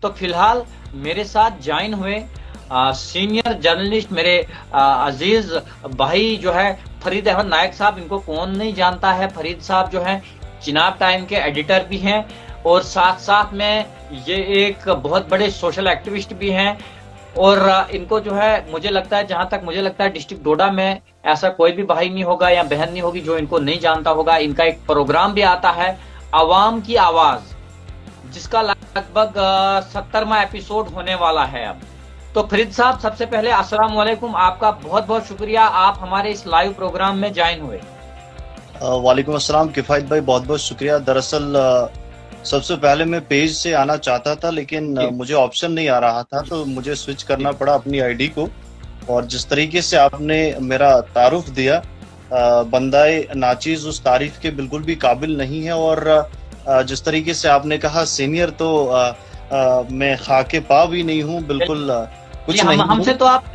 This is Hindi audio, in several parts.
तो फिलहाल मेरे साथ ज्वाइन हुए सीनियर जर्नलिस्ट मेरे अजीज भाई जो है फरीद अहमद नायक साहब। इनको कौन नहीं जानता है। फरीद साहब जो है चिनाब टाइम के एडिटर भी हैं और साथ साथ में ये एक बहुत बड़े सोशल एक्टिविस्ट भी हैं। और इनको जो है मुझे लगता है, जहां तक मुझे लगता है, डिस्ट्रिक्ट डोडा में ऐसा कोई भी भाई नहीं होगा या बहन नहीं होगी जो इनको नहीं जानता होगा। इनका एक प्रोग्राम भी आता है अवाम की आवाज, जिसका लगभग 70वां एपिसोड होने वाला है अब। तो फरीद साहब, सबसे पहले अस्सलाम वालेकुम, आपका बहुत बहुत शुक्रिया, आप हमारे इस लाइव प्रोग्राम में ज्वाइन हुए। वालेकुम अस्सलाम किफायत भाई, बहुत बहुत शुक्रिया। दरअसल सबसे पहले मैं पेज से आना चाहता था, लेकिन मुझे ऑप्शन नहीं आ रहा था, तो मुझे स्विच करना पड़ा अपनी आईडी को। और जिस तरीके से आपने मेरा तारुफ दिया, बंदाए नाचीज उस तारीफ के बिल्कुल भी काबिल नहीं है। और जिस तरीके से आपने कहा सीनियर, तो मैं खाके पा भी नहीं हूँ, बिल्कुल कुछ नहीं। हमसे तो आप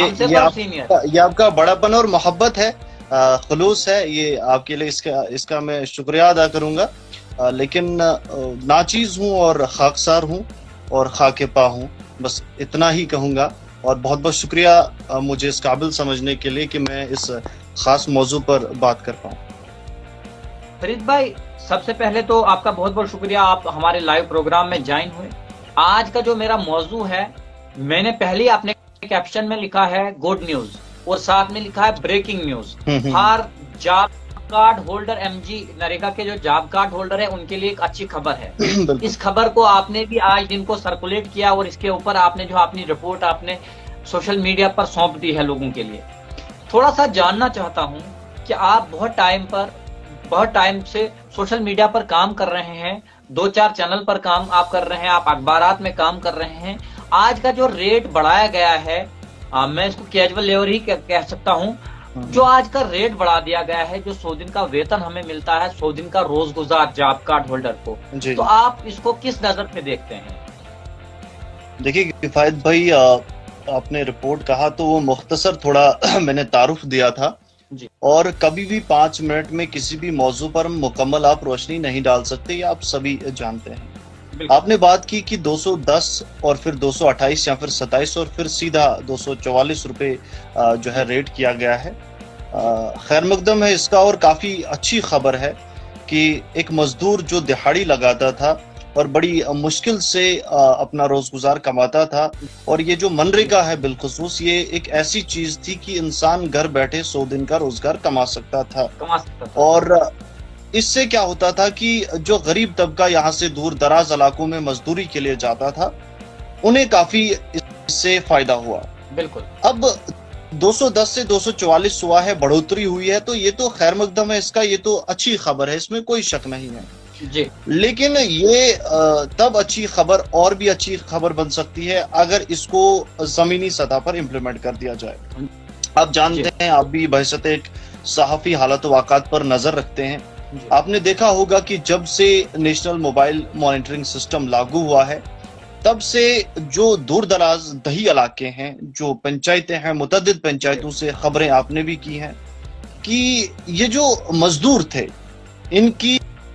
ये आपका बड़ापन और मोहब्बत है, खुलूस है, ये आपके लिए इसका मैं शुक्रिया अदा करूंगा। लेकिन नाचीज हूँ और खाकसार हूँ और खाके पा हूँ, बस इतना ही कहूंगा। और बहुत बहुत शुक्रिया मुझे इस काबिल समझने के लिए कि मैं इस खास मौजू पर बात कर पाऊँ। फरीद भाई, सबसे पहले तो आपका बहुत बहुत शुक्रिया, आप हमारे लाइव प्रोग्राम में ज्वाइन हुए। आज का जो मेरा मौजू है, मैंने पहले अपने कैप्शन में लिखा है गुड न्यूज और साथ में लिखा है breaking news for job card holder. MG NREGA के जो जॉब कार्ड होल्डर है उनके लिए एक अच्छी खबर है। इस खबर को आपने भी आज दिन को सर्कुलेट किया और इसके ऊपर आपने जो अपनी रिपोर्ट आपने सोशल मीडिया पर सौंप दी है लोगों के लिए। थोड़ा सा जानना चाहता हूं कि आप बहुत टाइम से सोशल मीडिया पर काम कर रहे हैं, 2-4 चैनल पर काम आप कर रहे हैं, आप अखबारात में काम कर रहे हैं। आज का जो रेट बढ़ाया गया है, मैं इसको कैजुअल लेबर ही कह सकता हूं, जो आज का रेट बढ़ा दिया गया है, जो 100 दिन का वेतन हमें मिलता है, 100 दिन का रोजगुजार जॉब कार्ड होल्डर को, तो आप इसको किस नजर से देखते हैं? देखिए किफायत भाई, आपने रिपोर्ट कहा तो वो मुख्तसर थोड़ा मैंने तारुफ दिया था जी। और कभी भी 5 मिनट में किसी भी मौजू पर मुकम्मल आप रोशनी नहीं डाल सकते, ये आप सभी जानते हैं। आपने बात की कि 210 और फिर 228 या फिर 27 और फिर सीधा 244 रुपए जो है रेट किया गया है। खैर मकदम है इसका, और काफी अच्छी खबर है कि एक मजदूर जो दिहाड़ी लगाता था और बड़ी मुश्किल से अपना रोजगुजार कमाता था, और ये जो मनरेगा है बिलखुसूस, ये एक ऐसी चीज थी कि इंसान घर बैठे 100 दिन का रोजगार कमा सकता था। और इससे क्या होता था कि जो गरीब तबका यहाँ से दूर दराज इलाकों में मजदूरी के लिए जाता था, उन्हें काफी इससे फायदा हुआ। बिल्कुल। अब 210 से 244 हुआ है, बढ़ोतरी हुई है, तो ये तो खैर मकदम है इसका, ये तो अच्छी खबर है, इसमें कोई शक नहीं है जी। लेकिन ये तब अच्छी खबर और भी अच्छी खबर बन सकती है अगर इसको जमीनी सतह पर इम्प्लीमेंट कर दिया जाए। आप जानते हैं, आप भी बहसत एक सहाफी हालत वाक़ात पर नजर रखते हैं, आपने देखा होगा कि जब से नेशनल मोबाइल मॉनिटरिंग सिस्टम लागू हुआ है, तब से जो दूर दराज दही इलाके हैं, जो पंचायतें हैं, मुतअद्दिद पंचायतों से खबरें आपने भी की हैं कि ये जो मजदूर थे इनकी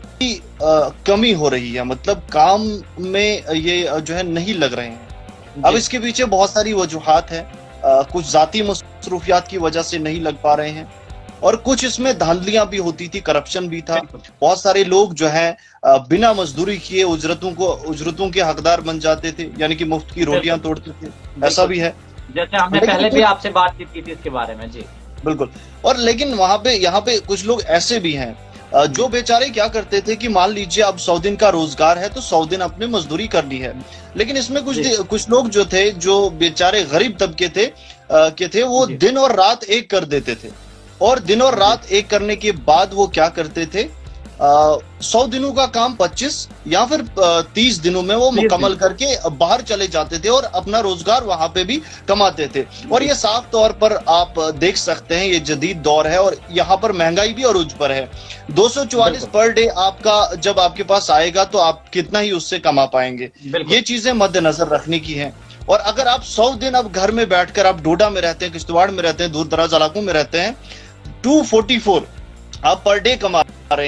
कमी हो रही है, मतलब काम में ये जो है नहीं लग रहे हैं। अब इसके पीछे बहुत सारी वजूहात है, कुछ जाती मसरूफियात की वजह से नहीं लग पा रहे हैं, और कुछ इसमें धांधलियां भी होती थी, करप्शन भी था। बहुत सारे लोग जो है बिना मजदूरी किए उजरतों के हकदार बन जाते थे, यानी कि मुफ्त की रोटियां तोड़ते थे, ऐसा भी है। जैसे हमने पहले भी आपसे बातचीत की थी इसके बारे में जी। बिल्कुल। और लेकिन यहाँ पे कुछ लोग ऐसे भी हैं जो बेचारे क्या करते थे कि मान लीजिए अब 100 दिन का रोजगार है तो 100 दिन अपने मजदूरी करनी है, लेकिन इसमें कुछ लोग जो थे, जो बेचारे गरीब तबके थे, वो दिन और रात एक कर देते थे, और दिन और रात एक करने के बाद वो क्या करते थे, 100 दिनों का काम 25 या फिर 30 दिनों में वो मुकम्मल करके बाहर चले जाते थे और अपना रोजगार वहां पे भी कमाते थे। और ये साफ तौर पर आप देख सकते हैं, ये जदीद दौर है और यहाँ पर महंगाई भी अरूज पर है। 244 पर डे आपका जब आपके पास आएगा तो आप कितना ही उससे कमा पाएंगे, ये चीजें मद्देनजर रखने की हैं। और अगर आप 100 दिन अब घर में बैठकर, आप डोडा में रहते हैं, किश्तवाड़ में रहते हैं, दूर दराज इलाकों में रहते हैं, 244 आप पर डे कमा रहे हैं,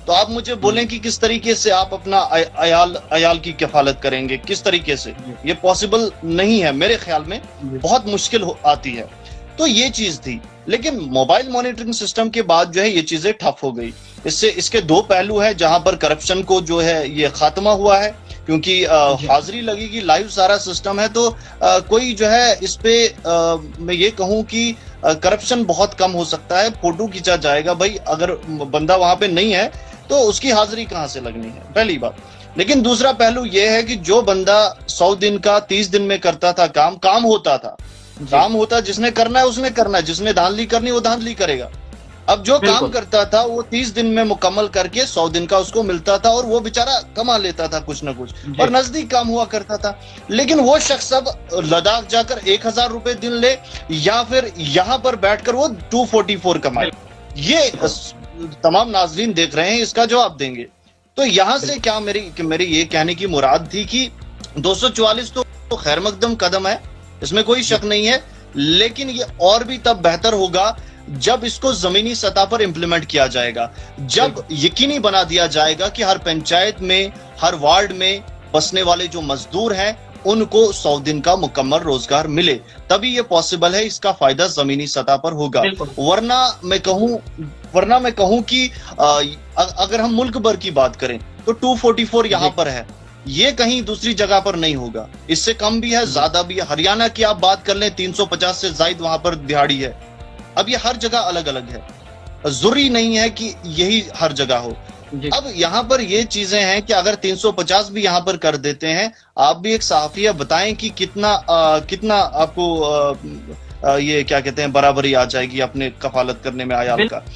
तो आप मुझे बोलें कि किस तरीके से आप अपना अयाल की किफालत करेंगे, किस तरीके से? ये पॉसिबल नहीं है मेरे ख्याल में, बहुत मुश्किल आती है। तो ये चीज थी, लेकिन मोबाइल मॉनिटरिंग सिस्टम के बाद जो है ये चीजें ठप हो गई। इसके दो पहलू हैं, जहां पर करप्शन को जो है ये खात्मा हुआ है, क्योंकि हाजिरी लगेगी, लाइव सारा सिस्टम है, तो कोई जो है इस पे मैं ये कहूं कि करप्शन बहुत कम हो सकता है। फोटो खींचा जाएगा, भाई अगर बंदा वहां पे नहीं है तो उसकी हाजिरी कहां से लगनी है, पहली बात। लेकिन दूसरा पहलू यह है कि जो बंदा 100 दिन का 30 दिन में करता था काम होता था, जिसने करना है उसने करना है, जिसने धांधली करनी वो धांधली करेगा। अब जो काम करता था वो 30 दिन में मुकम्मल करके 100 दिन का उसको मिलता था, और वो बेचारा कमा लेता था कुछ ना कुछ, और नजदीक काम हुआ करता था। लेकिन वो शख्स अब लद्दाख जाकर 1000 रुपए दिन ले, या फिर यहाँ पर बैठकर वो 244 कमाए। ये तमाम नाज़रीन देख रहे हैं, इसका जवाब देंगे। तो यहाँ से क्या मेरी ये कहने की मुराद थी कि 244 तो खैर मकदम कदम है, इसमें कोई शक नहीं है, लेकिन ये और भी तब बेहतर होगा जब इसको जमीनी सतह पर इंप्लीमेंट किया जाएगा, जब यकीनी बना दिया जाएगा कि हर पंचायत में, हर वार्ड में बसने वाले जो मजदूर हैं उनको 100 दिन का मुकम्मल रोजगार मिले, तभी ये पॉसिबल है, इसका फायदा जमीनी सतह पर होगा। वरना मैं कहूं कि अगर हम मुल्क भर की बात करें तो 244 यहाँ पर है, ये कहीं दूसरी जगह पर नहीं होगा, इससे कम भी है, ज्यादा भी है। हरियाणा की आप बात कर लें, 350 से ज्यादा वहां पर दिहाड़ी है। अब ये हर जगह अलग अलग है, जरूरी नहीं है कि यही हर जगह हो। अब यहाँ पर ये चीजें हैं कि अगर 350 भी यहाँ पर कर देते हैं, आप भी एक सहाफी बताएं कि कितना आपको ये क्या कहते हैं बराबरी आ जाएगी अपने कफालत करने में आयाल का।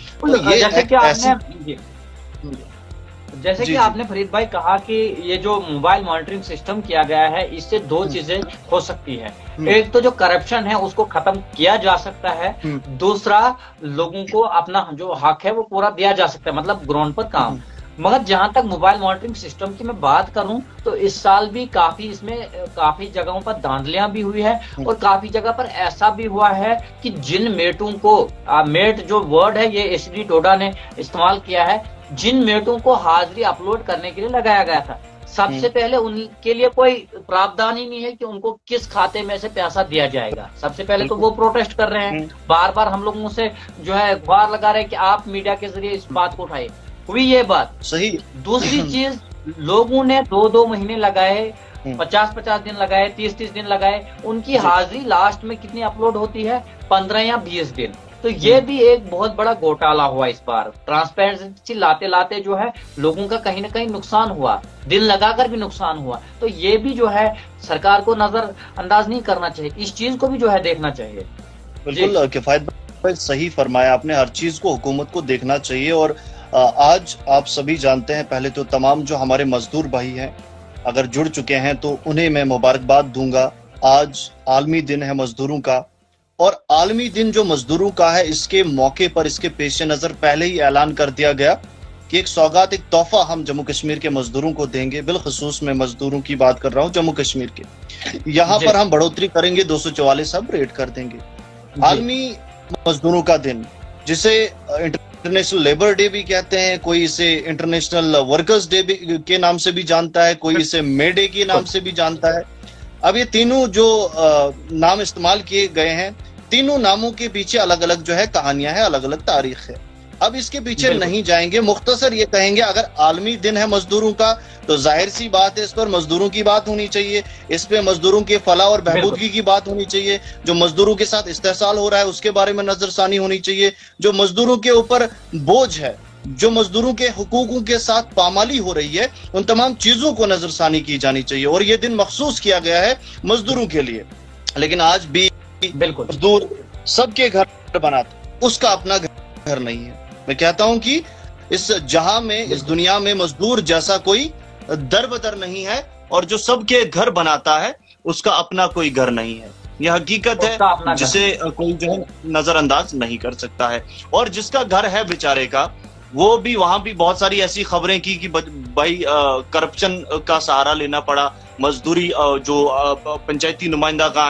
जैसे कि आपने फरीद भाई कहा कि ये जो मोबाइल मॉनिटरिंग सिस्टम किया गया है, इससे दो चीजें हो सकती है। एक तो जो करप्शन है उसको खत्म किया जा सकता है, दूसरा लोगों को अपना जो हक है वो पूरा दिया जा सकता है, मतलब ग्राउंड पर काम। मगर जहां तक मोबाइल मॉनिटरिंग सिस्टम की मैं बात करूं तो इस साल भी काफी जगहों पर धांधलियां भी हुई है, और काफी जगह पर ऐसा भी हुआ है कि जिन मेटों को मेट जो वर्ड है ये एसडी टोडा ने इस्तेमाल किया है, जिन मेटों को हाजिरी अपलोड करने के लिए लगाया गया था, सबसे पहले उनके लिए कोई प्रावधान ही नहीं है कि उनको किस खाते में से पैसा दिया जाएगा। सबसे पहले तो वो प्रोटेस्ट कर रहे हैं, बार बार हम लोगों से जो है गुहार लगा रहे हैं कि आप मीडिया के जरिए इस बात को उठाए। हुई ये बात सही। दूसरी चीज, लोगों ने 2-2 महीने लगाए, 50-50 दिन लगाए, 30-30 दिन लगाए, उनकी हाजिरी लास्ट में कितनी अपलोड होती है? 15 या 20 दिन। तो ये भी एक बहुत बड़ा घोटाला हुआ इस बार। ट्रांसपेरेंसी लाते जो है लोगों का कहीं ना कहीं नुकसान हुआ, दिन लगाकर भी नुकसान हुआ। तो ये भी जो है सरकार को नजरअंदाज नहीं करना चाहिए, इस चीज को भी जो है देखना चाहिए। बिल्कुल किफायत भाई सही फरमाया आपने, हर चीज को हुकूमत को देखना चाहिए। और आज आप सभी जानते हैं, पहले तो तमाम जो हमारे मजदूर भाई हैं अगर जुड़ चुके हैं तो उन्हें मैं मुबारकबाद दूंगा। आज आलमी दिन है मजदूरों का, और आलमी दिन जो मजदूरों का है, इसके मौके पर, इसके पेश नजर पहले ही ऐलान कर दिया गया कि एक सौगात, एक तोहफा हम जम्मू कश्मीर के मजदूरों को देंगे। बिलखुसूस मैं मजदूरों की बात कर रहा हूँ जम्मू कश्मीर के। यहाँ पर हम बढ़ोतरी करेंगे, 244 सब रेट कर देंगे। आलमी मजदूरों का दिन, जिसे इंटरनेशनल लेबर डे भी कहते हैं, कोई इसे इंटरनेशनल वर्कर्स डे के नाम से भी जानता है, कोई इसे मे डे के नाम से भी जानता है। अब ये तीनों जो नाम इस्तेमाल किए गए हैं, तीनों नामों के पीछे अलग अलग जो है कहानियां हैं, अलग अलग तारीख है। अब इसके पीछे नहीं जाएंगे, मुख्तसर ये कहेंगे अगर आलमी दिन है मजदूरों का तो जाहिर सी बात है इस पर मजदूरों की बात होनी चाहिए, इस पे मजदूरों के फलाह और बहबूदगी की बात होनी चाहिए, जो मजदूरों के साथ इस्तेहसाल हो रहा है उसके बारे में नजरसानी होनी चाहिए, जो मजदूरों के ऊपर बोझ है, जो मजदूरों के हुकूकों के साथ पामाली हो रही है, उन तमाम चीजों को नजरसानी की जानी चाहिए। और ये दिन मखसूस किया गया है मजदूरों के लिए। लेकिन आज भी बिल्कुल मजदूर सबके घर बनाते, उसका अपना घर नहीं है। मैं कहता हूं कि इस जहां में, इस दुनिया में मजदूर जैसा कोई दर-बदर नहीं है, और जो सबके घर बनाता है उसका अपना कोई घर नहीं है। यह हकीकत है जिसे कोई जो है नजरअंदाज नहीं कर सकता है। और जिसका घर है बेचारे का, वो भी, वहां भी बहुत सारी ऐसी खबरें की कि भाई करप्शन का सहारा लेना पड़ा, मजदूरी जो पंचायती नुमाइंदा कहाँ है,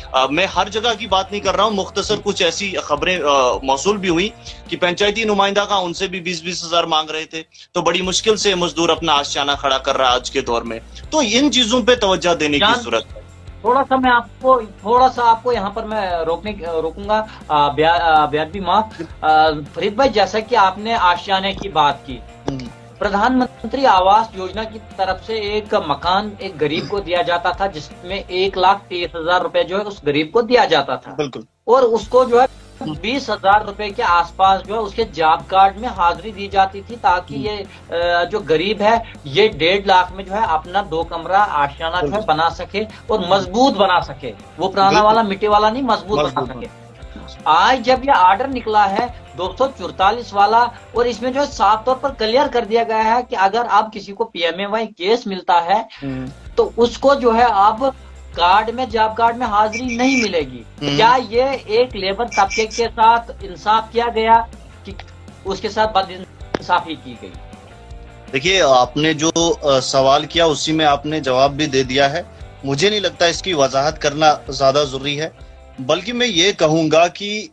मैं हर जगह की बात नहीं कर रहा हूँ, मुख्तसर कुछ ऐसी खबरें मौसूल भी हुई कि पंचायती नुमाइंदा का उनसे भी 20-20 हजार मांग रहे थे, तो बड़ी मुश्किल से मजदूर अपना आशियाना खड़ा कर रहा है आज के दौर में। तो इन चीजों पे तवज्जो देने की जान, जरूरत है। थोड़ा सा आपको यहाँ पर मैं रोकूंगा। बेअदबी माफ। फरीद भाई, जैसा कि आपने आशियाने की बात की, हम्म, प्रधानमंत्री आवास योजना की तरफ से एक मकान एक गरीब को दिया जाता था, जिसमें 1,23,000 रुपए जो है उस गरीब को दिया जाता था। बिल्कुल। और उसको जो है 20,000 रुपए के आसपास जो है उसके जॉब कार्ड में हाजिरी दी जाती थी, ताकि ये जो गरीब है ये 1.5 लाख में जो है अपना 2 कमरा आशियाना जो है बिल्कुल। बना सके और मजबूत बना सके। वो पुराना बिल्कुल वाला मिट्टी वाला नहीं, मजबूत बना मजबूत। सके। आज जब ये ऑर्डर निकला है 244 वाला, और इसमें जो है साफ तौर पर क्लियर कर दिया गया है कि अगर अब किसी को पीएमएवाई केस मिलता है हम्म, तो उसको जो है अब कार्ड में, जॉब कार्ड में हाजिरी नहीं मिलेगी। क्या ये एक लेबर तबके के साथ इंसाफ किया गया कि उसके साथ बदइंसाफी की गई? देखिए, आपने जो सवाल किया उसी में आपने जवाब भी दे दिया है। मुझे नहीं लगता इसकी वजाहत करना ज्यादा जरूरी है, बल्कि मैं ये कहूंगा कि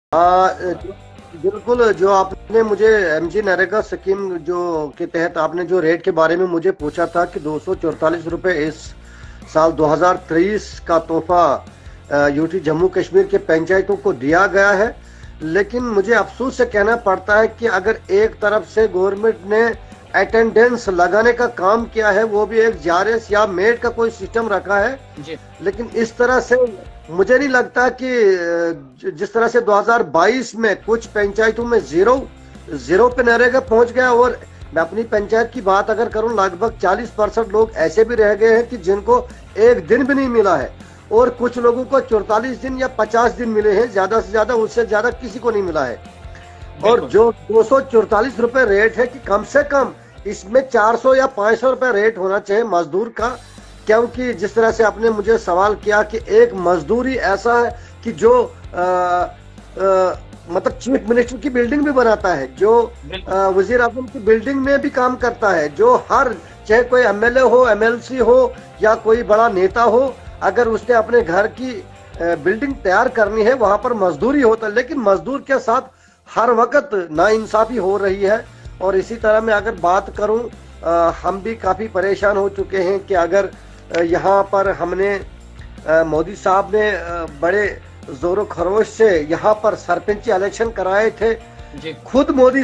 हाँ, बिल्कुल। जो आपने मुझे एमजी नरेगा स्कीम जो के तहत आपने जो रेट के बारे में मुझे पूछा था कि 244 रुपए इस साल 2023 का तोहफा यूटी जम्मू कश्मीर के पंचायतों को दिया गया है, लेकिन मुझे अफसोस से कहना पड़ता है कि अगर एक तरफ से गवर्नमेंट ने अटेंडेंस लगाने का काम किया है, वो भी एक जारेस या मेड का कोई सिस्टम रखा है जी। लेकिन इस तरह से मुझे नहीं लगता कि जिस तरह से 2022 में कुछ पंचायतों में जीरो पे नरेगा पहुंच गया, और मैं अपनी पंचायत की बात अगर करूं लगभग 40% लोग ऐसे भी रह गए हैं कि जिनको एक दिन भी नहीं मिला है, और कुछ लोगों को 44 दिन या 50 दिन मिले हैं, ज्यादा से ज्यादा, उससे ज्यादा किसी को नहीं मिला है। और जो 244 रुपए रेट है कि कम से कम इसमें 400 या 500 रुपए रेट होना चाहिए मजदूर का, क्योंकि जिस तरह से आपने मुझे सवाल किया कि एक मजदूर ही ऐसा है कि जो मतलब चीफ मिनिस्टर की बिल्डिंग भी बनाता है, जो वजीर आजम की बिल्डिंग में भी काम करता है, जो हर चाहे कोई एमएलए हो, एमएलसी हो या कोई बड़ा नेता हो, अगर उसने अपने घर की बिल्डिंग तैयार करनी है वहां पर मजदूरी होता है, लेकिन मजदूर के साथ हर वक्त नाइंसाफी हो रही है। और इसी तरह मैं अगर बात करूं, हम भी काफी परेशान हो चुके हैं कि अगर यहाँ पर हमने मोदी साहब ने बड़े जोरों खरोश से यहाँ पर सरपंची इलेक्शन कराए थे जी। खुद मोदी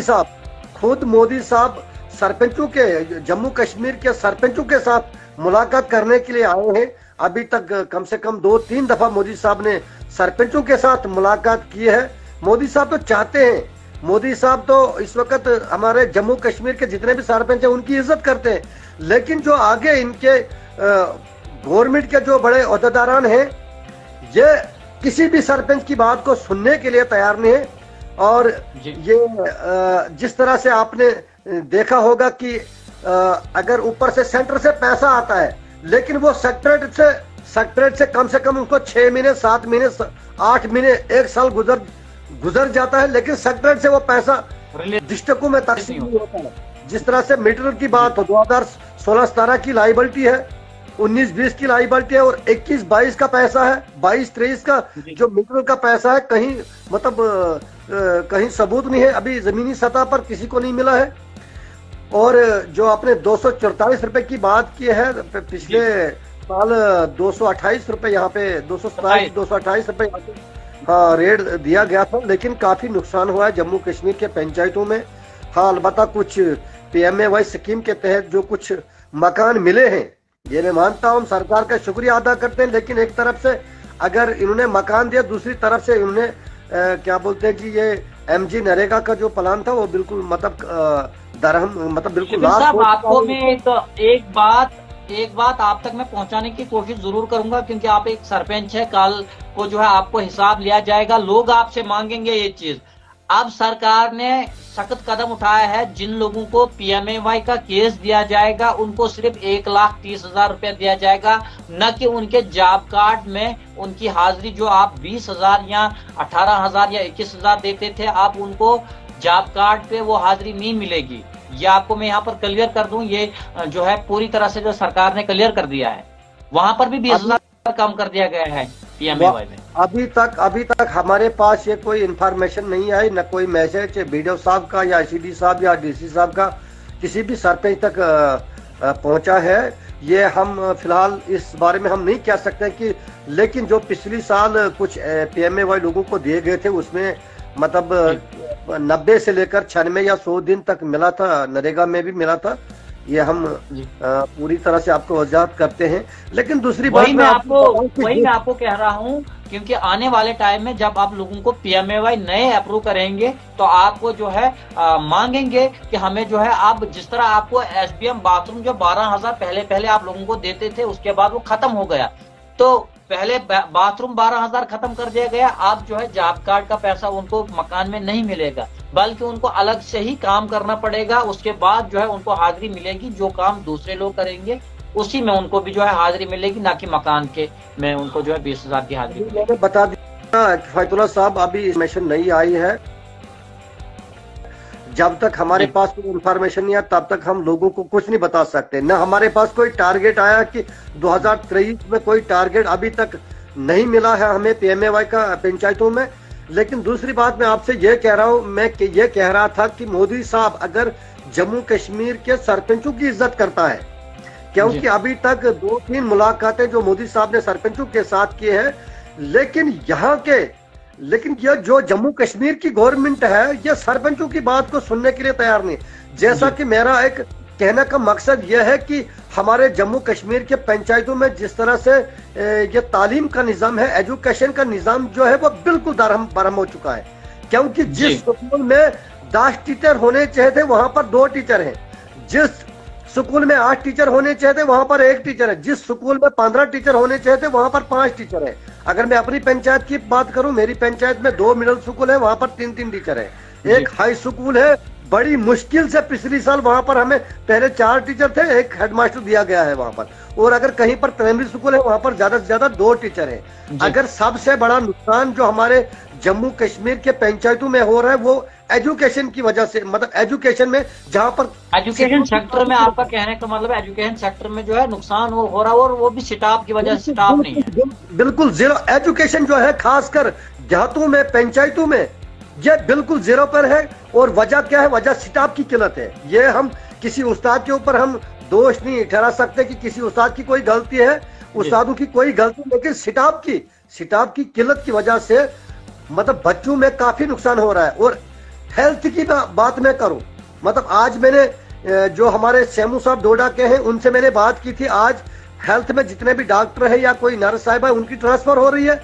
साहब सरपंचों के, जम्मू कश्मीर के सरपंचों के साथ मुलाकात करने के लिए आए हैं। अभी तक कम से कम 2-3 दफा मोदी साहब ने सरपंचों के साथ मुलाकात की है। मोदी साहब तो चाहते हैं, मोदी साहब तो इस वक्त हमारे जम्मू कश्मीर के जितने भी सरपंच हैं उनकी इज्जत करते हैं, लेकिन जो आगे इनके गवर्नमेंट के जो बड़े ओहदेदारान हैं, ये किसी भी सरपंच की बात को सुनने के लिए तैयार नहीं है। और ये जिस तरह से आपने देखा होगा कि अगर ऊपर से सेंटर से पैसा आता है, लेकिन वो सेक्रेटरीट से कम से कम उनको 6 महीने, 7 महीने, 8 महीने, 1 साल गुजर जाता है, लेकिन सेक्रेटरीट से वो पैसा डिस्ट्रिक्टों में तकसीम नहीं होता है। जिस तरह से मीटर की बात हो, 2016-17 की लाइबिलिटी है, 19-20 की लाइबिलिटी है, और 21-22 का पैसा है, 22-23 का जो मीटर का पैसा है, कहीं मतलब कहीं सबूत नहीं है, अभी जमीनी सतह पर किसी को नहीं मिला है। और जो आपने 244 रुपए की बात की है, पिछले साल 228 रुपए यहाँ पे 228 रुपए यहाँ पे हाँ रेट दिया गया था, लेकिन काफी नुकसान हुआ है जम्मू कश्मीर के पंचायतों में। हाँ, अलबत्ता कुछ पीएमएवाई स्कीम के तहत जो कुछ मकान मिले हैं, ये मैं मानता हूँ, हम सरकार का शुक्रिया अदा करते हैं, लेकिन एक तरफ से अगर इन्होंने मकान दिया, दूसरी तरफ से इन्होंने क्या बोलते हैं कि ये एमजी नरेगा का जो प्लान था वो बिल्कुल मतलब दरहम मतलब बिल्कुल आपको मैं तो एक बात आप तक मैं पहुंचाने की कोशिश जरूर करूंगा, क्योंकि आप एक सरपंच है, कल को जो है आपको हिसाब लिया जाएगा, लोग आपसे मांगेंगे ये चीज। अब सरकार ने सख्त कदम उठाया है, जिन लोगों को पीएमएवाई का केस दिया जाएगा उनको सिर्फ 1,30,000 रुपया दिया जाएगा, न कि उनके जॉब कार्ड में उनकी हाजिरी जो आप 20,000 या 18,000 या 21,000 देते थे, आप उनको जॉब कार्ड पे वो हाजिरी नहीं मिलेगी। ये आपको मैं यहाँ पर क्लियर कर दूं, ये जो है पूरी तरह से जो सरकार ने क्लियर कर दिया है, वहां पर भी 20,000 कम कर दिया गया है पीएमएवाई में। अभी तक हमारे पास ये कोई इंफॉर्मेशन नहीं आई, न कोई मैसेज बीडीओ साहब का या सीडी साहब या डीसी साहब का किसी भी सरपंच तक पहुंचा है। ये हम फिलहाल इस बारे में हम नहीं कह सकते कि, लेकिन जो पिछली साल कुछ पीएमएवाई लोगों को दिए गए थे उसमें मतलब 90 से लेकर 96 या 100 दिन तक मिला था, नरेगा में भी मिला था। ये हम पूरी तरह से आपको वजाहत करते हैं, लेकिन दूसरी बात मैं आपको कह रहा हूं, क्योंकि आने वाले टाइम में जब आप लोगों को पीएमएवाई नए अप्रूव करेंगे तो आपको जो है मांगेंगे कि हमें जो है, आप जिस तरह आपको एसबीएम बाथरूम जो 12,000 पहले आप लोगों को देते थे, उसके बाद वो खत्म हो गया, तो पहले बाथरूम 12,000 खत्म कर दिया गया। अब जो है जॉब कार्ड का पैसा उनको मकान में नहीं मिलेगा, बल्कि उनको अलग से ही काम करना पड़ेगा, उसके बाद जो है उनको हाजिरी मिलेगी। जो काम दूसरे लोग करेंगे उसी में उनको भी जो है हाजिरी मिलेगी, ना कि मकान के में उनको जो है 20,000 की हाजिरी। मैंने बता दिया किफायतुल्लाह साहब, अभी इंफॉर्मेशन नहीं आई है। जब तक हमारे पास कोई इंफॉर्मेशन नहीं है तब तक हम लोगों को कुछ नहीं बता सकते। न हमारे पास कोई टारगेट आया कि 2023 में कोई टारगेट अभी तक नहीं मिला है हमें पीएमएवाई का पंचायतों में, लेकिन दूसरी बात मैं आपसे ये कह रहा हूं, मैं ये कह रहा था कि मोदी साहब अगर जम्मू कश्मीर के सरपंचों की इज्जत करता है, क्योंकि अभी तक 2-3 मुलाकातें जो मोदी साहब ने सरपंचों के साथ की है, लेकिन ये जो जम्मू कश्मीर की गवर्नमेंट है, ये सरपंचों की बात को सुनने के लिए तैयार नहीं। जैसा कि मेरा एक कहने का मकसद यह है कि हमारे जम्मू कश्मीर के पंचायतों में जिस तरह से ये तालीम का निजाम है, एजुकेशन का निजाम जो है वो बिल्कुल बरहम हो चुका है। क्योंकि जिस स्कूल में 10 टीचर होने चाहिए थे वहां पर 2 टीचर हैं, जिस स्कूल में 8 टीचर होने चाहिए थे वहां पर 1 टीचर है, जिस स्कूल में 15 टीचर होने चाहिए थे वहां पर 5 टीचर है। अगर मैं अपनी पंचायत की बात करूं, मेरी पंचायत में 2 मिडिल स्कूल है, वहां पर 3-3 टीचर है, एक हाई स्कूल है। बड़ी मुश्किल से पिछली साल वहां पर हमें पहले 4 टीचर थे, एक हेडमास्टर दिया गया है वहां पर, और अगर कहीं पर प्राइमरी स्कूल है वहां पर ज्यादा से ज्यादा 2 टीचर है। अगर सबसे बड़ा नुकसान जो हमारे जम्मू कश्मीर के पंचायतों में हो रहा है वो एजुकेशन की वजह से, मतलब एजुकेशन में जहां पर एजुकेशन सेक्टर में, आपका कहने का मतलब एजुकेशन सेक्टर में जो है नुकसान वो हो रहा है, और वो भी स्टाफ की वजह से, स्टाफ नहीं है, बिल्कुल जीरो एजुकेशन जो है, खासकर देहातों में, पंचायतों में ये बिल्कुल जीरो पर है। और वजह क्या है? वजह स्टाफ की किल्लत है। ये हम किसी उस्ताद के ऊपर हम दोष नहीं ठहरा सकते कि किसी उस्ताद की कोई गलती है, उस्तादों की कोई गलती, लेकिन स्टाफ की किल्लत की वजह से मतलब बच्चों में काफी नुकसान हो रहा है। और हेल्थ की बात मैं करूं, मतलब आज मैंने जो हमारे सेमू साहब डोडा के हैं उनसे मैंने बात की थी, आज हेल्थ में जितने भी डॉक्टर है या कोई नर्स साहब है उनकी ट्रांसफर हो रही है।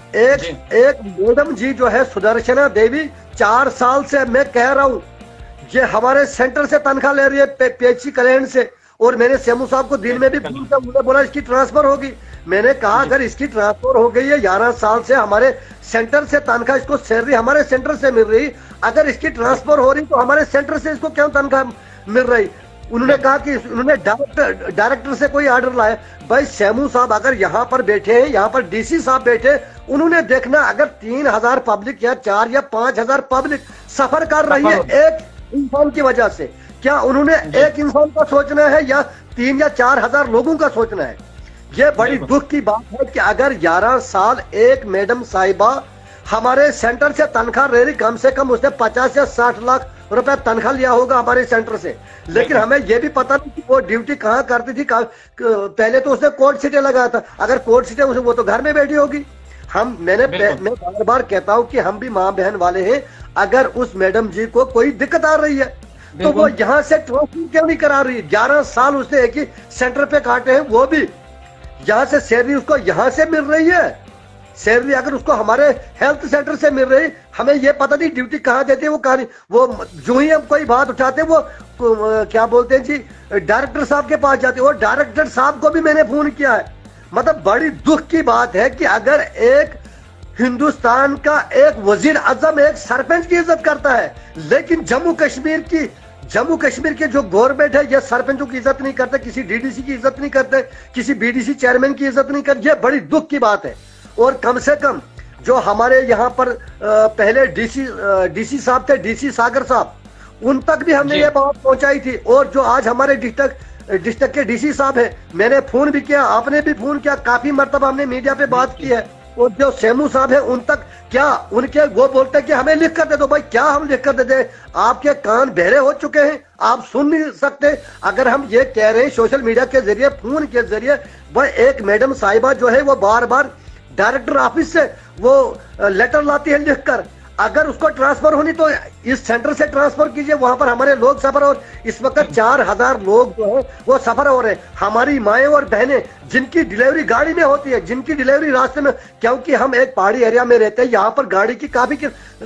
एक मैडम जी जो है सुदर्शना देवी, 4 साल से मैं कह रहा हूं ये हमारे सेंटर से तनख्वाह ले रही है, पीएचसी कल्याण से, और मैंने सेमू साहब को दिन में भी फोन किया, उन्होंने बोला इसकी ट्रांसफर होगी। मैंने कहा अगर इसकी ट्रांसफर हो गई है, 11 साल से हमारे सेंटर से तनख्वाह, इसको सैलरी हमारे सेंटर से मिल रही, अगर इसकी ट्रांसफर हो रही तो हमारे सेंटर से इसको क्यों तनख्वाह मिल रही? उन्होंने कहा कि उन्होंने डायरेक्टर से कोई ऑर्डर लाया। भाई सेमू साहब अगर यहाँ पर बैठे हैं, यहाँ पर डीसी साहब बैठे, उन्होंने देखना अगर 3000 पब्लिक या 4 या 5000 पब्लिक सफर कर रही है एक इंसान की वजह से, क्या उन्होंने एक इंसान का सोचना है या 3 या 4000 लोगों का सोचना है? ये बड़ी दुख की बात है कि अगर 11 साल एक मैडम साहिबा हमारे सेंटर से तनख्वाह ले रही, कम से कम उसने 50 या 60 लाख रुपए तनख्वाह लिया होगा हमारे सेंटर से, लेकिन हमें यह भी पता नहीं कि वो ड्यूटी कहाँ करती थी। पहले तो उसने कोर्ट सीटें लगाया था, अगर कोर्ट सीटें उसे, वो तो घर में बैठी होगी। मैं बार बार कहता हूं कि हम भी माँ बहन वाले हैं, अगर उस मैडम जी को कोई दिक्कत आ रही है तो वो यहाँ से ट्रांसफर क्यों नहीं करा रही? 11 साल उसने एक ही सेंटर पे काटे हैं, वो भी यहाँ से सैलरी उसको यहाँ से मिल रही है। सैलरी अगर उसको हमारे हेल्थ सेंटर से मिल रही, हमें ये पता नहीं ड्यूटी कहाँ देते हैं, वो कहानी, वो जो ही हम कोई बात उठाते वो क्या बोलते हैं जी, डायरेक्टर साहब के पास जाते हैं, और डायरेक्टर साहब को भी मैंने फोन किया है। मतलब बड़ी दुख की बात है कि अगर एक हिंदुस्तान का एक वजीर आजम एक सरपंच की इज्जत करता है, लेकिन जम्मू कश्मीर के जो गवर्नमेंट है ये सरपंचों की इज्जत नहीं करते, किसी डीडीसी की इज्जत नहीं करते, किसी बीडीसी चेयरमैन की इज्जत नहीं करते। ये बड़ी दुख की बात है। और कम से कम जो हमारे यहाँ पर पहले डीसी साहब थे, डीसी सागर साहब, उन तक भी हमने ये बात पहुंचाई थी। और जो आज हमारे डिस्ट्रिक्ट के डीसी साहब है, मैंने फोन भी किया, आपने भी फोन किया, काफी मर्तबा हमने मीडिया पे बात की है। और जो सेमू साहब है उन तक क्या उनके वो बोलते हैं कि हमें लिख कर दे दो। भाई क्या हम लिख कर दे दें? आपके कान बहरे हो चुके हैं, आप सुन नहीं सकते। अगर हम ये कह रहे हैं सोशल मीडिया के जरिए, फोन के जरिए, वह एक मैडम साहिबा जो है वो बार बार डायरेक्टर ऑफिस से वो लेटर लाती है लिखकर, अगर उसको ट्रांसफर होनी तो इस सेंटर से ट्रांसफर कीजिए, वहां पर हमारे लोग सफर। और इस वक्त 4000 लोग जो है वो सफर हो रहे हैं, हमारी माएँ और बहनें जिनकी डिलीवरी गाड़ी में होती है, जिनकी डिलीवरी रास्ते में, क्योंकि हम एक पहाड़ी एरिया में रहते हैं, यहाँ पर गाड़ी की काफी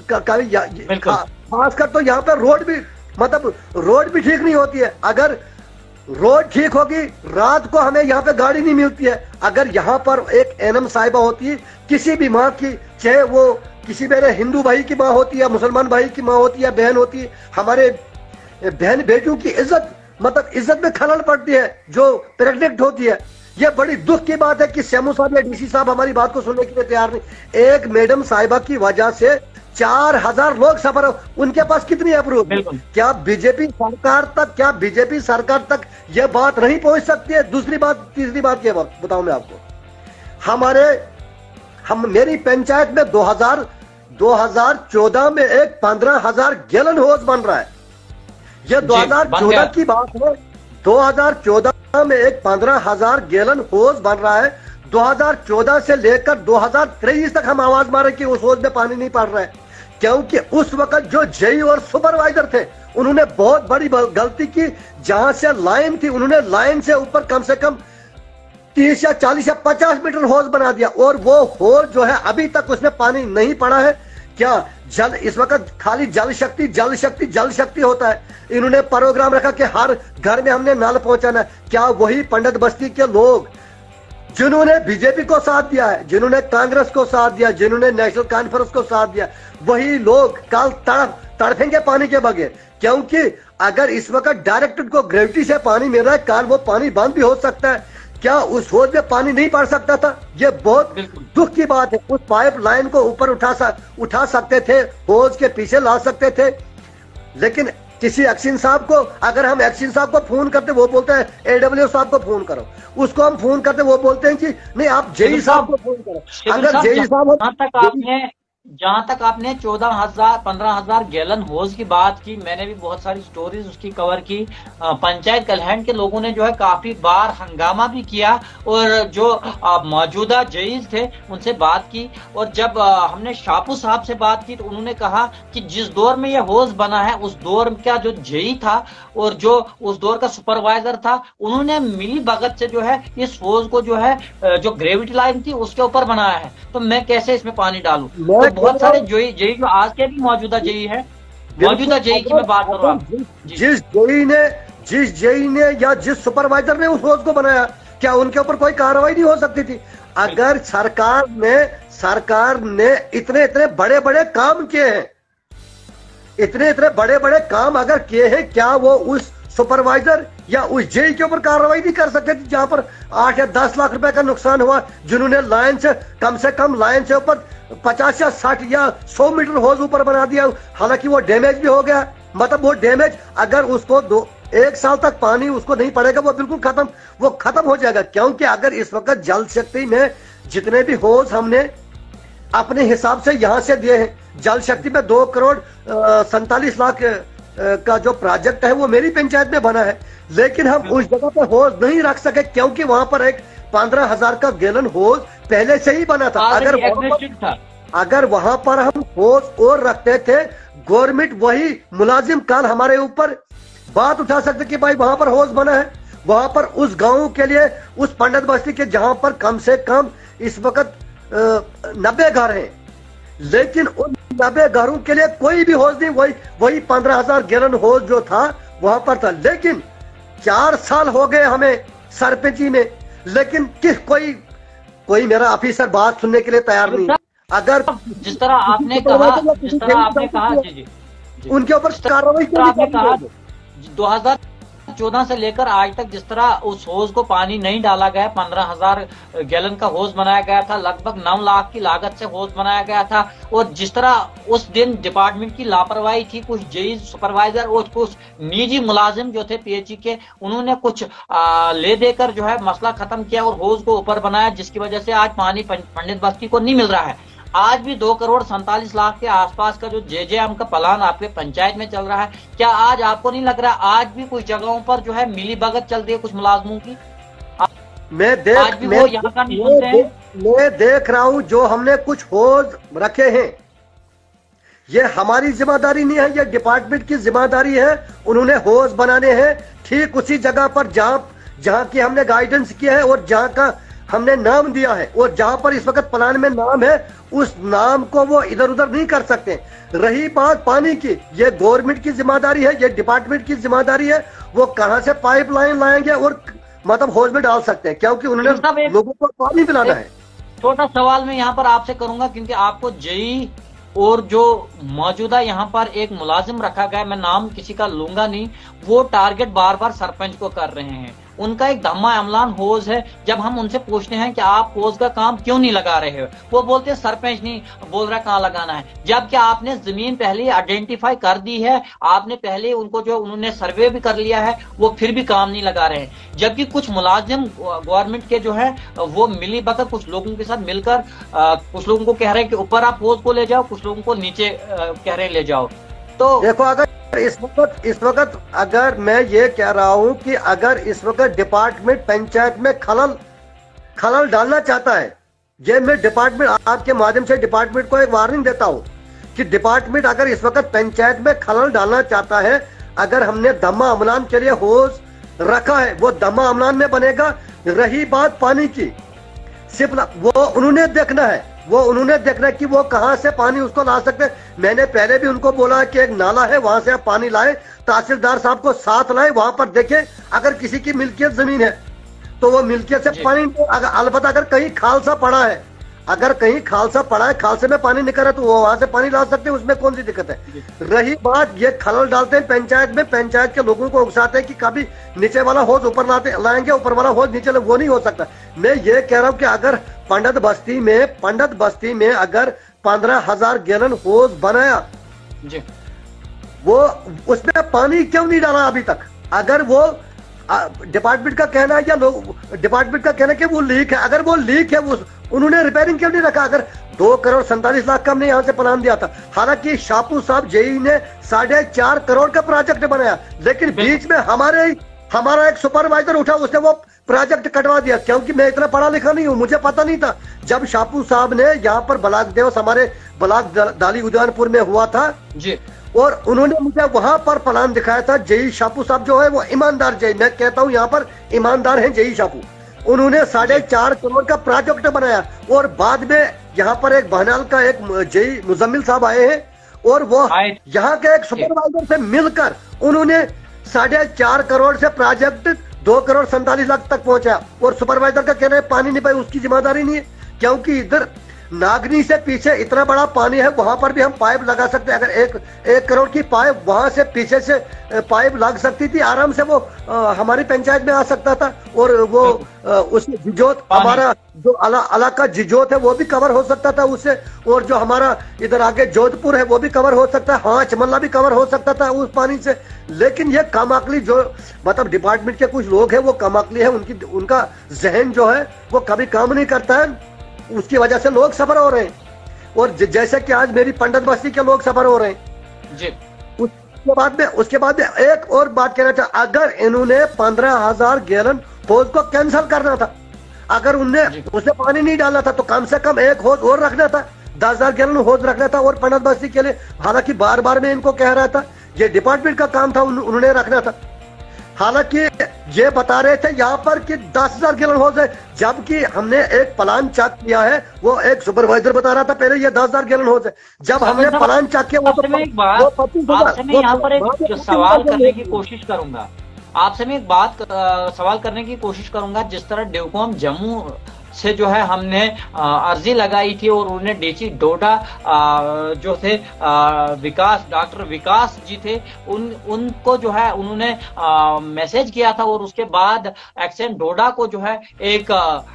खासकर तो यहाँ पर रोड भी ठीक नहीं होती है। अगर रोड ठीक होगी, रात को हमें यहाँ पे गाड़ी नहीं मिलती है। अगर यहाँ पर एक एनएम साहिबा होती है, किसी भी माँ की, चाहे वो किसी मेरे हिंदू भाई की माँ होती है, मुसलमान भाई की माँ होती है, बहन होती है, हमारे बहन बेटियों की इज्जत में खलल पड़ती है जो प्रेग्नेंट होती है। यह बड़ी दुख की बात है कि सेमू साहब या डीसी साहब हमारी बात को सुनने के लिए तैयार नहीं। एक मैडम साहिबा की वजह से 4000 लोग सफर, उनके पास कितनी अप्रूव? क्या बीजेपी सरकार तक यह बात नहीं पहुंच सकती है? तीसरी बात क्या बताऊं मैं आपको, मेरी पंचायत में 2014 में एक 15,000 गैलन होज बन रहा है। ये 2014 की बात है। 2014 में एक 15,000 गैलन होज बन रहा है। 2014 से लेकर 2023 तक हम आवाज मारे कि उस होज में पानी नहीं पड़ रहा है, क्योंकि उस वक्त जो जेई और सुपरवाइजर थे उन्होंने बहुत बड़ी गलती की। जहां से लाइन थी, उन्होंने लाइन से ऊपर कम से कम 30 या 40 या 50 मीटर होज बना दिया, और वो होज जो है अभी तक उसमें पानी नहीं पड़ा है। क्या जल इस वक्त खाली जल शक्ति जल शक्ति जल शक्ति होता है? इन्होंने प्रोग्राम रखा कि हर घर में हमने नल पहुंचाना है। क्या वही पंडित बस्ती के लोग जिन्होंने बीजेपी को साथ दिया है, जिन्होंने कांग्रेस को साथ दिया, जिन्होंने नेशनल कॉन्फ्रेंस को साथ दिया, वही लोग कल तड़पेंगे पानी के बगैर? क्योंकि अगर इस वक्त डायरेक्ट उनको ग्रेविटी से पानी मिल रहा है, कल वो पानी बंद भी हो सकता है। क्या उस होज में पानी नहीं पड़ सकता था? ये बहुत दुख की बात है। उस पाइप लाइन को ऊपर उठा सकते थे, होज के पीछे ला सकते थे, लेकिन किसी एक्शन साहब को, अगर हम एक्शन साहब को फोन करते वो बोलते हैं एडब्ल्यू साहब को फोन करो, उसको हम फोन करते वो बोलते हैं कि नहीं आप जेई साहब को फोन करो। अगर जेई साहब जहां तक आपने 14,000 15,000 गैलन होज की बात की, मैंने भी बहुत सारी स्टोरीज उसकी कवर की। पंचायत कल्याण के लोगों ने जो है काफी बार हंगामा भी किया, और जो मौजूदा जईज थे उनसे बात की। और जब हमने शापू साहब से बात की तो उन्होंने कहा कि जिस दौर में यह होज बना है उस दौर का जो जेई था और जो उस दौर का सुपरवाइजर था, उन्होंने मिली भगत से जो है इस होज को जो है जो ग्रेविटी लाइन थी उसके ऊपर बनाया है। तो मैं कैसे इसमें पानी डालूं? तो बहुत सारे जेई जो आज के भी मौजूदा जेई है, मौजूदा जेई की मैं बात कर रहा हूँ। जिस जेई ने या जिस सुपरवाइजर ने उस होज को बनाया, क्या उनके ऊपर कोई कार्रवाई नहीं हो सकती थी? अगर सरकार ने इतने इतने बड़े बड़े काम किए हैं, इतने इतने बड़े बड़े काम अगर किए हैं, क्या वो उस सुपरवाइजर या उस जेई के ऊपर कार्रवाई नहीं कर सकते थे? जहां पर 8 या 10 लाख रुपए का नुकसान हुआ, जिन्होंने लाइन से कम लाइन से ऊपर 50 या 60 या 100 मीटर होज ऊपर बना दिया, हालांकि वो डैमेज भी हो गया। मतलब वो डैमेज अगर उसको 1 साल तक पानी उसको नहीं पड़ेगा, वो बिल्कुल खत्म हो जाएगा। क्योंकि अगर इस वक्त जल शक्ति में जितने भी होज हमने अपने हिसाब से यहां से दिए हैं, जल शक्ति में 2 करोड़ 47 लाख का जो प्रोजेक्ट है वो मेरी पंचायत में बना है, लेकिन हम उस जगह पर होज नहीं रख सके क्योंकि वहां पर एक 15,000 का गैलन होज पहले से ही बना था। अगर वहां पर हम होज और रखते थे, गवर्नमेंट वही मुलाजिम कल हमारे ऊपर बात उठा सकते कि भाई वहां पर होज बना है, वहां पर उस गांव के लिए, उस पंडित बस्ती के जहां पर कम से कम इस वक्त 90 घर हैं, लेकिन उन 90 घरों के लिए कोई भी होज नहीं, वही 15,000 गैलन होज जो था वहां पर था। लेकिन 4 साल हो गए हमें सरपंची में, लेकिन कोई मेरा ऑफिसर बात सुनने के लिए तैयार नहीं। अगर जिस तरह आपने कहा जी उनके ऊपर कार्रवाई क्यों नहीं कहा? 2014 से लेकर आज तक जिस तरह उस होज को पानी नहीं डाला गया, 15,000 गैलन का होज बनाया गया था, लगभग 9 लाख की लागत से होज बनाया गया था, और जिस तरह उस दिन डिपार्टमेंट की लापरवाही थी, कुछ जेई सुपरवाइजर और कुछ निजी मुलाजिम जो थे पीएचई के, उन्होंने कुछ ले देकर जो है मसला खत्म किया और होज को ऊपर बनाया, जिसकी वजह से आज पानी पंडित बस्ती को नहीं मिल रहा है। आज भी 2 करोड़ 47 लाख के आसपास का जो जेजेएम का प्लान आपके पंचायत में चल रहा है, क्या आज आपको नहीं लग रहा आज भी कुछ जगहों पर जो है मिली भगत चल रही है कुछ मुलाजमों की? मैं देख रहा हूं जो हमने कुछ होज रखे हैं, ये हमारी जिम्मेदारी नहीं है, ये डिपार्टमेंट की जिम्मेदारी है। उन्होंने होज बनाने हैं ठीक उसी जगह पर जहां की हमने गाइडेंस किया है और जहां का हमने नाम दिया है, और जहां पर इस वक्त प्लान में नाम है उस नाम को वो इधर उधर नहीं कर सकते। रही बात पानी की, ये गवर्नमेंट की जिम्मेदारी है, ये डिपार्टमेंट की जिम्मेदारी है। वो कहां से पाइपलाइन लाएंगे और मतलब होज में डाल सकते हैं, क्योंकि उन्होंने लोगों को पानी पिलाना है। छोटा सवाल मैं यहाँ पर आपसे करूंगा, क्योंकि आपको जेई और जो मौजूदा यहाँ पर एक मुलाजिम रखा गया, मैं नाम किसी का लूंगा नहीं, वो टारगेट बार बार सरपंच को कर रहे हैं। उनका एक धम्मा अमलान होज है। जब हम उनसे पूछते हैं कि आप होज का काम क्यों नहीं लगा रहे हो, वो बोलते हैं सरपंच नहीं बोल रहा कहाँ लगाना है। जबकि आपने जमीन पहले आइडेंटिफाई कर दी है, आपने पहले उनको जो उन्होंने सर्वे भी कर लिया है, वो फिर भी काम नहीं लगा रहे हैं। जबकि कुछ मुलाजिम गवर्नमेंट के जो है वो मिली भगत कुछ लोगों के साथ मिलकर कुछ लोगों को कह रहे हैं कि ऊपर आप होज को ले जाओ, कुछ लोगों को नीचे कह रहे हैं ले जाओ। तो देखो, अगर इस वक्त अगर मैं ये कह रहा हूं कि अगर इस वक्त डिपार्टमेंट पंचायत में खलल डालना चाहता है, ये मैं डिपार्टमेंट आपके माध्यम से डिपार्टमेंट को एक वार्निंग देता हूं कि डिपार्टमेंट अगर इस वक्त पंचायत में खलल डालना चाहता है, अगर हमने धम्मा अमलान के लिए होज रखा है वो धम्मा अमलान में बनेगा। रही बात पानी की, सिर्फ वो उन्होंने देखना है कि वो कहां से पानी उसको ला सकते हैं। मैंने पहले भी उनको बोला कि एक नाला है, वहां से आप पानी लाए, तहसीलदार साहब को साथ लाए, वहां पर देखें अगर किसी की मिल्कियत जमीन है तो वो मिल्कियत से पानी, अगर अलबत्ता अगर कहीं खालसा पड़ा है, खालसे में पानी निकल रहा है तो वो वहां से पानी ला सकते हैं, उसमें कौन सी दिक्कत है। रही बात ये खलल डालते हैं पंचायत में, पंचायत के लोगों को उकसाते हैं कि कभी नीचे वाला होज ऊपर लाएंगे, ऊपर वाला होज नीचे, वो नहीं हो सकता। मैं ये कह रहा हूँ कि अगर पंडित बस्ती में अगर 15,000 गैलन होज बनाया जी, वो उसमें पानी क्यों नहीं डाला अभी तक? अगर वो डिपार्टमेंट का कहना है या लोग डिपार्टमेंट का कहना है कि वो लीक है, अगर वो लीक है वो उन्होंने रिपेयरिंग क्यों नहीं रखा? अगर 2 करोड़ 47 लाख का हमने यहाँ से प्लान दिया था, हालांकि शापू साहब जेई ने 4.5 करोड़ का प्रोजेक्ट बनाया, लेकिन बीच में हमारा एक सुपरवाइजर उठा, उसने वो प्रोजेक्ट कटवा दिया। क्योंकि मैं इतना पढ़ा लिखा नहीं हूँ, मुझे पता नहीं था। जब शापू साहब ने यहाँ पर ब्लाक देवस हमारे ब्लाक दाली उदयनपुर में हुआ था जी, और उन्होंने मुझे वहां पर प्लान दिखाया था। जेई शापू साहब जो है वो ईमानदार जेई, मैं कहता हूँ यहाँ पर ईमानदार हैं जेई शापू। उन्होंने 4.5 करोड़ का प्रोजेक्ट बनाया और बाद में यहाँ पर एक बहनाल का एक जेई मुजम्मिल साहब आए हैं और वो यहाँ के एक सुपरवाइजर से मिलकर उन्होंने 4.5 करोड़ से प्रोजेक्ट 2 करोड़ 47 लाख तक पहुंचा। और सुपरवाइजर का कहना है पानी नहीं पाए, उसकी जिम्मेदारी नहीं है, क्योंकि इधर नागनी से पीछे इतना बड़ा पानी है, वहां पर भी हम पाइप लगा सकते हैं। अगर 1 करोड़ की पाइप वहां से पीछे से पाइप लग सकती थी, आराम से वो हमारी पंचायत में आ सकता था। और वो उसमें जिजोत, हमारा जो अला का जिजोत है वो भी कवर हो सकता था उससे, और जो हमारा इधर आगे जोधपुर है वो भी कवर हो सकता है, हाँ चमल्ला भी कवर हो सकता था उस पानी से। लेकिन ये कामाकली जो मतलब डिपार्टमेंट के कुछ लोग हैं वो कामाकली है, उनका जहन जो है वो कभी काम नहीं करता है, उसकी वजह से लोग सफर हो रहे हैं। और जैसे कि आज मेरी पंडित बस्ती के लोग सफर हो रहे हैं जी। उसके बाद में एक और बात कहना चाहता, अगर इन्होंने 15,000 गैलन होज को कैंसिल करना था, अगर उसने पानी नहीं डालना था तो कम से कम एक होज और रखना था, 10,000 गैलन होज रखना था। और पंडित बस्ती के लिए हालांकि बार बार मैं इनको कह रहा था, ये डिपार्टमेंट का काम था, उन्होंने रखना था। हालांकि ये बता रहे थे यहाँ पर कि 10,000 गैलन हो जाए, जबकि हमने एक प्लान चेक किया है, वो एक सुपरवाइजर बता रहा था पहले ये 10,000 गैलन हो जाए। जब हमने प्लान चेक किया आपसे मैं यहाँ पर एक सवाल करने की कोशिश करूंगा, आपसे मैं एक बात सवाल करने की कोशिश करूंगा। जिस तरह ड्यूकॉम जम्मू से जो है हमने अर्जी लगाई थी और उन्हें डीसी डोडा जो थे डॉक्टर विकास जी थे, उनको जो है उन्होंने मैसेज किया था और उसके बाद एक्सएम डोडा को जो है एक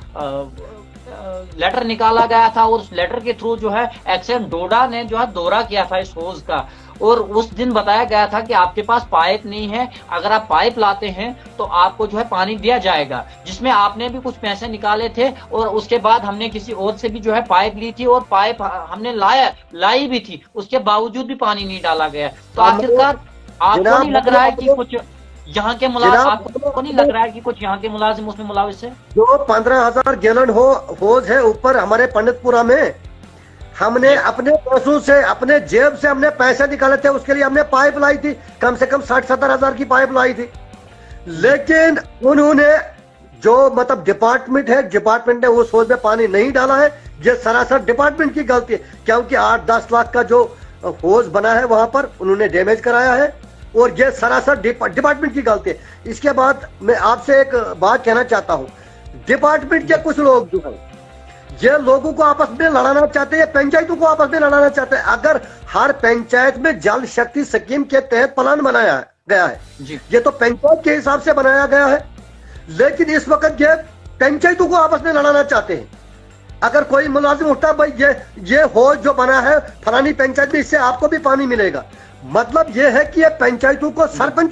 लेटर निकाला गया था और उस लेटर के थ्रू जो है एक्सएम डोडा ने जो है दौरा किया था इस होज का। और उस दिन बताया गया था कि आपके पास पाइप नहीं है, अगर आप पाइप लाते हैं तो आपको जो है पानी दिया जाएगा, जिसमें आपने भी कुछ पैसे निकाले थे। और उसके बाद हमने किसी और से भी जो है पाइप ली थी और पाइप हमने लाई भी थी, उसके बावजूद भी पानी नहीं डाला गया। तो आखिरकार आपको नहीं लग रहा है कि कुछ यहाँ के मुलाजिम, आपको नहीं लग रहा है कि कुछ यहाँ के मुलाजिम उसमें मुलाविस है? जो 15,000 गैलन होज है ऊपर हमारे पंडितपुरा में, हमने अपने पैसों से, अपने जेब से हमने पैसे निकाले थे, उसके लिए हमने पाइप लाई थी, कम से कम 60-70 हजार की पाइप लाई थी। लेकिन उन्होंने जो मतलब डिपार्टमेंट है, डिपार्टमेंट ने उस होज में पानी नहीं डाला है। ये सरासर डिपार्टमेंट की गलती है, क्योंकि 8-10 लाख का जो होज बना है वहां पर उन्होंने डैमेज कराया है और ये सरासर डिपार्टमेंट की गलती है। इसके बाद मैं आपसे एक बात कहना चाहता हूँ, डिपार्टमेंट के कुछ लोग जो है ये लोगों को आपस में लड़ाना चाहते हैं, पंचायतों को आपस में लड़ाना चाहते हैं। अगर हर पंचायत में जल शक्ति स्कीम के तहत प्लान बनाया गया है, ये तो पंचायत के हिसाब से बनाया गया है। लेकिन इस वक्त ये पंचायतों को आपस में लड़ाना चाहते हैं। अगर कोई मुलाजिम उठता है, भाई ये हौज जो बना है फलानी पंचायत में, इससे आपको भी पानी मिलेगा। मतलब ये है कि ये पंचायतों को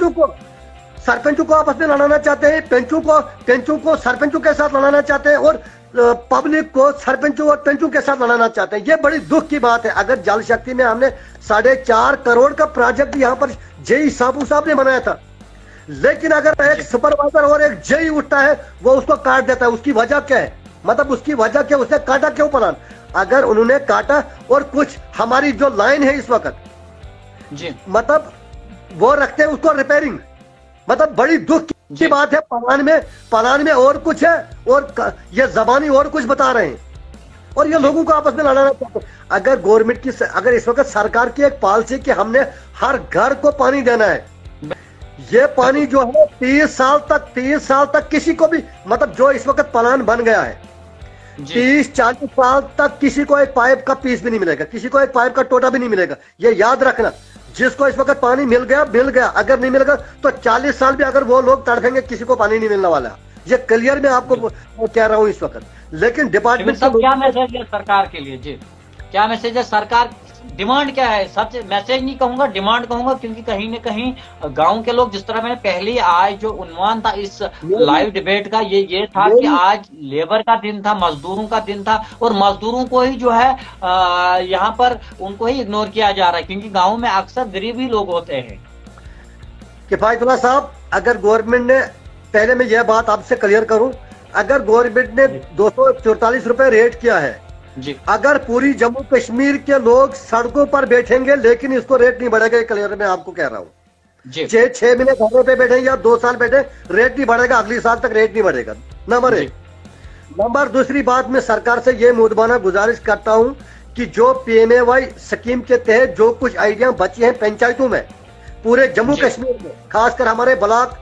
सरपंचों को आपस में लड़ाना चाहते हैं, पेंचों को सरपंचों के साथ लड़ाना चाहते हैं, और पब्लिक को सरपंचों और पेंचों के साथ लड़ाना चाहते हैं। ये बड़ी दुख की बात है। अगर जल शक्ति में हमने 4.5 करोड़ का प्रोजेक्ट यहाँ पर जेई साबू साहब ने बनाया था, लेकिन अगर एक सुपरवाइजर और एक जेई उठता है, वो उसको काट देता है। उसकी वजह क्या है? मतलब उसकी वजह क्या, उसने काटा क्यों प्लान? अगर उन्होंने काटा और कुछ हमारी जो लाइन है इस वक्त जी, मतलब वो रखते हैं उसको रिपेयरिंग, मतलब बड़ी दुख की बात है। पलान में और कुछ है और ये जबानी और कुछ बता रहे हैं, और ये लोगों को आपस में लड़ाना चाहते हैं। अगर गवर्नमेंट की, अगर इस वक्त सरकार की एक पॉलिसी कि हमने हर घर को पानी देना है, ये पानी जो है 30 साल तक किसी को भी, मतलब जो इस वक्त प्लान बन गया है 30-40 साल तक किसी को एक पाइप का पीस भी नहीं मिलेगा, किसी को एक पाइप का टोटा भी नहीं मिलेगा। ये याद रखना, जिसको इस वक्त पानी मिल गया, अगर नहीं मिलेगा तो 40 साल भी अगर वो लोग तड़फेंगे, किसी को पानी नहीं मिलने वाला। ये क्लियर मैं आपको कह रहा हूँ इस वक्त। लेकिन डिपार्टमेंट क्या मैसेज है सरकार के लिए? जी, क्या मैसेज है? सरकार डिमांड क्या है? सबसे मैसेज नहीं कहूंगा, डिमांड कहूंगा, क्योंकि कहीं न कहीं गांव के लोग, जिस तरह मैंने पहले आज जो उन्वान था इस लाइव डिबेट का, ये था कि आज लेबर का दिन था, मजदूरों का दिन था, और मजदूरों को ही जो है यहाँ पर उनको ही इग्नोर किया जा रहा है, क्योंकि गाँव में अक्सर गरीब ही लोग होते हैं। किफायतुल्लाह साहब, अगर गवर्नमेंट ने, पहले मैं यह बात आपसे क्लियर करूं, अगर गवर्नमेंट ने 244 रुपए रेट किया है जी, अगर पूरी जम्मू कश्मीर के लोग सड़कों पर बैठेंगे, लेकिन इसको रेट नहीं बढ़ेगा। क्लियर मैं आपको कह रहा हूँ, 6 महीने घरों पे बैठे या 2 साल बैठे, रेट नहीं बढ़ेगा, अगली साल तक रेट नहीं बढ़ेगा। नंबर 1। नंबर दूसरी बात, मैं सरकार से ये मुद्दाना गुजारिश करता हूँ कि जो PMAY स्कीम के तहत जो कुछ आइडिया बची हैं पंचायतों में, पूरे जम्मू कश्मीर में, खासकर हमारे ब्लॉक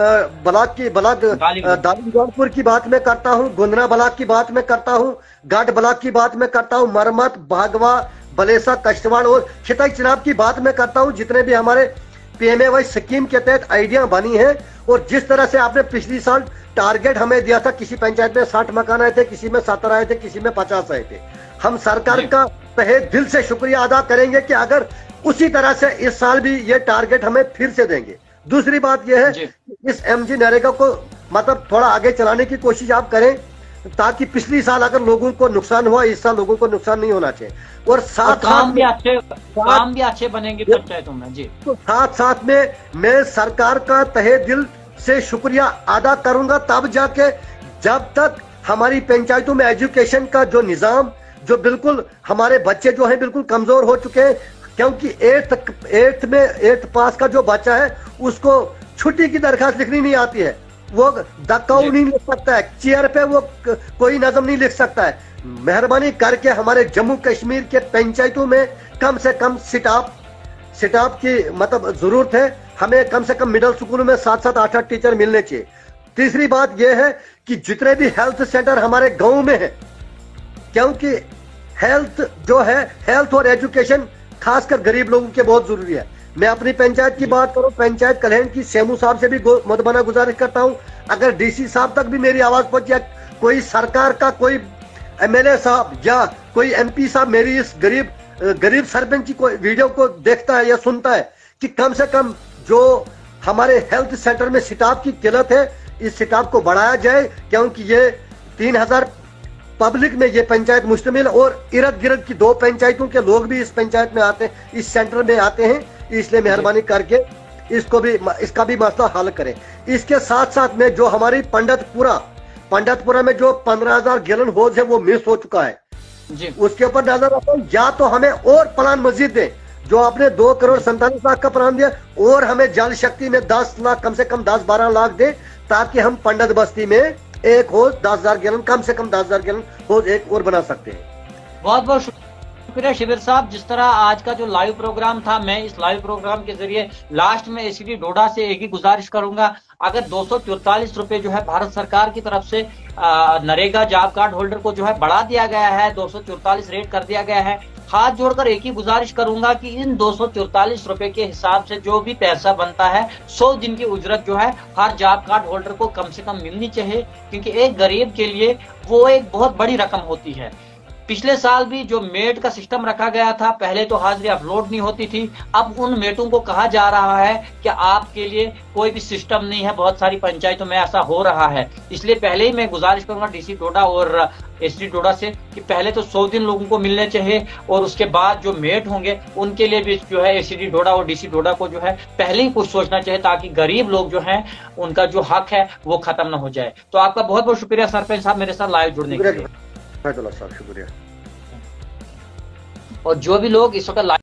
दालीगढ़पुर की बात में करता हूँ, गुंदना ब्लॉक की बात में करता हूँ, घाट ब्लॉक की बात में करता हूँ, मरमत, भागवा, बलेसा, कष्टवाड़ और खिताई चनाब की बात में करता हूँ। जितने भी हमारे PMAY स्कीम के तहत आइडिया बनी है, और जिस तरह से आपने पिछली साल टारगेट हमें दिया था, किसी पंचायत में 60 मकान आए थे, किसी में 17 आए थे, किसी में 50 आए थे। हम सरकार का तहे दिल से शुक्रिया अदा करेंगे कि अगर उसी तरह से इस साल भी ये टारगेट हमें फिर से देंगे। दूसरी बात यह है, इस MG नरेगा को मतलब थोड़ा आगे चलाने की कोशिश आप करें, ताकि पिछली साल अगर लोगों को नुकसान हुआ, इस साल लोगों को नुकसान नहीं होना चाहिए। और काम भी अच्छे बनेंगे पंचायतों में जी। तो साथ में मैं सरकार का तहे दिल से शुक्रिया अदा करूंगा, तब जाके, जब तक हमारी पंचायतों में एजुकेशन का जो निजाम, जो बिल्कुल हमारे बच्चे जो हैं बिल्कुल कमजोर हो चुके हैं, क्योंकि 8th पास का जो बच्चा है उसको छुट्टी की दरखास्त लिखनी नहीं आती है, वो दक्काऊ नहीं लिख सकता है, चेयर पे वो कोई नज़म नहीं लिख सकता है। मेहरबानी करके हमारे जम्मू कश्मीर के पंचायतों में कम से कम स्टाफ की मतलब जरूरत है। हमें कम से कम मिडिल स्कूलों में 7-7, 8-8 टीचर मिलने चाहिए। तीसरी बात यह है कि जितने भी हेल्थ सेंटर हमारे गाँव में है, क्योंकि हेल्थ जो है, हेल्थ और एजुकेशन खासकर गरीब लोगों के बहुत जरूरी है। मैं अपनी पंचायत की बात करूं, पंचायत कल्याण की सेमू साहब से भी मुतबाना गुजारिश करता हूं, अगर DC साहब तक भी मेरी आवाज पहुंची, या कोई सरकार का कोई MLA साहब या कोई MP साहब मेरी इस गरीब सरपंच की कोई वीडियो को देखता है या सुनता है, कि कम से कम जो हमारे हेल्थ सेंटर में स्टाफ की किल्लत है, इस स्टाफ को बढ़ाया जाए, क्योंकि ये 3000 पब्लिक में ये पंचायत मुश्तमिल, और इर्द गिर्द की 2 पंचायतों के लोग भी इस पंचायत में आते हैं, इस सेंटर में आते हैं। इसलिए मेहरबानी करके इसका भी मसला हल करें। इसके साथ साथ में जो हमारी पंडितपुरा में जो 15,000 गैलन होज है वो मिस हो चुका है जी, उसके ऊपर नजर रखो, या तो हमें और प्लान मस्जिद दें, जो आपने 2 करोड़ 47 लाख का प्लान दिया, और हमें जल शक्ति में 10 लाख, कम से कम 10-12 लाख दें, ताकि हम पंडित बस्ती में एक होज 10,000 गैलन, कम से कम 10,000 गैलन होज एक और बना सकते हैं। बहुत बहुत शुक्रिया शिबिर साहब। जिस तरह आज का जो लाइव प्रोग्राम था, मैं इस लाइव प्रोग्राम के जरिए लास्ट में ACD डोडा से एक ही गुजारिश करूंगा, अगर 244 रुपए जो है भारत सरकार की तरफ से नरेगा जॉब कार्ड होल्डर को जो है बढ़ा दिया गया है, 244 रेट कर दिया गया है। हाथ जोड़कर एक ही गुजारिश करूंगा कि इन 244 रुपए के हिसाब से जो भी पैसा बनता है 100 दिन की उजरत जो है हर जॉब कार्ड होल्डर को कम से कम मिलनी चाहिए, क्योंकि एक गरीब के लिए वो एक बहुत बड़ी रकम होती है। पिछले साल भी जो मेट का सिस्टम रखा गया था, पहले तो हाजिरी अपलोड नहीं होती थी, अब उन मेटों को कहा जा रहा है कि आपके लिए कोई भी सिस्टम नहीं है। बहुत सारी पंचायतों में ऐसा हो रहा है, इसलिए पहले ही मैं गुजारिश करूंगा डीसी डोडा और एसडी डोडा से कि पहले तो 100 दिन लोगों को मिलने चाहिए, और उसके बाद जो मेट होंगे उनके लिए भी जो है एसडी डोडा और डीसी डोडा को जो है पहले ही कुछ सोचना चाहिए, ताकि गरीब लोग जो हैं उनका जो हक है वो खत्म ना हो जाए। तो आपका बहुत बहुत शुक्रिया सरपंच साहब मेरे साथ लाइव जुड़ने के लिए। शुक्रिया। और जो भी लोग इस वक्त